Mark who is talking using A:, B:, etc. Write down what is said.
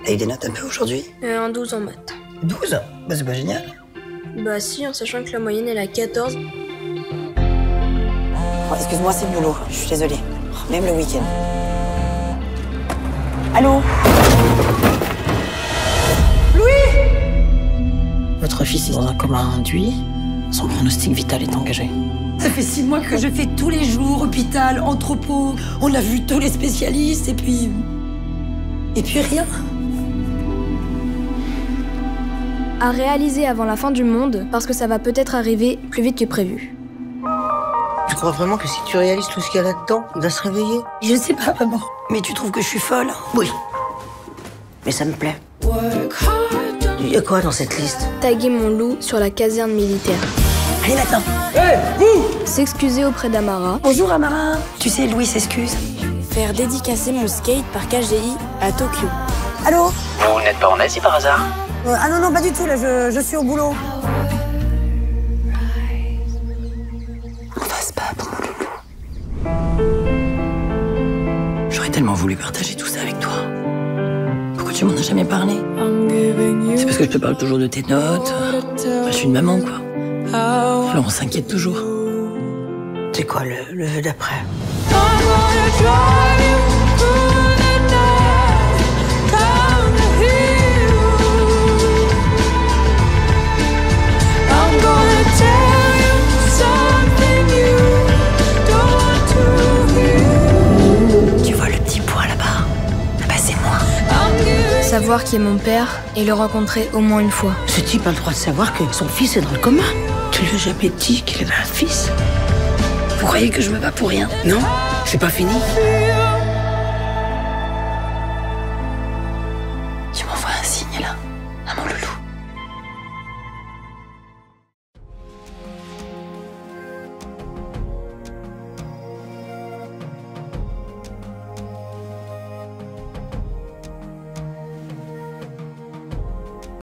A: T'as eu des notes un peu aujourd'hui?
B: Un 12 en maths.
A: 12? Bah c'est pas génial.
B: Bah si, en sachant que la moyenne est à 14.
A: Oh, excuse-moi, c'est le boulot. Je suis désolée. Même le week-end. Allô? Louis? Votre fils est dans un coma induit. Son pronostic vital est engagé.
C: Ça fait 6 mois que je fais tous les jours, hôpital, entrepôt. On a vu tous les spécialistes et puis rien.
B: À réaliser avant la fin du monde, parce que ça va peut-être arriver plus vite que prévu.
A: Tu crois vraiment que si tu réalises tout ce qu'il y a là-dedans, il va se réveiller?
C: Je sais pas, maman. Mais tu trouves que je suis folle?
A: Oui. Mais ça me plaît. Il y a quoi dans cette liste?
B: Taguer mon loup sur la caserne militaire.
C: Allez, maintenant.
B: S'excuser auprès d'Amara.
C: Bonjour, Amara. Tu sais, Louis s'excuse.
B: Faire dédicacer mon skate par KGI à Tokyo.
A: Allô?
D: Vous n'êtes pas en Asie par hasard?
A: Ah non, pas du tout, là, je suis au boulot.
C: On va se battre, mon loulou. J'aurais tellement voulu partager tout ça avec toi. Pourquoi tu m'en as jamais parlé? C'est parce que je te parle toujours de tes notes. Je suis une maman, quoi. Alors on s'inquiète toujours.
A: C'est quoi le vœu d'après?
C: Tu vois le petit poids là-bas? Bah c'est moi.
B: Savoir qui est mon père et le rencontrer au moins une fois.
A: Ce type a le droit de savoir que son fils est dans le coma. Tu lui as jamais dit qu'il avait un fils?
C: Vous croyez que je me bats pour rien?
A: Non, c'est pas fini.
C: Tu m'envoies un signe là, à mon loulou.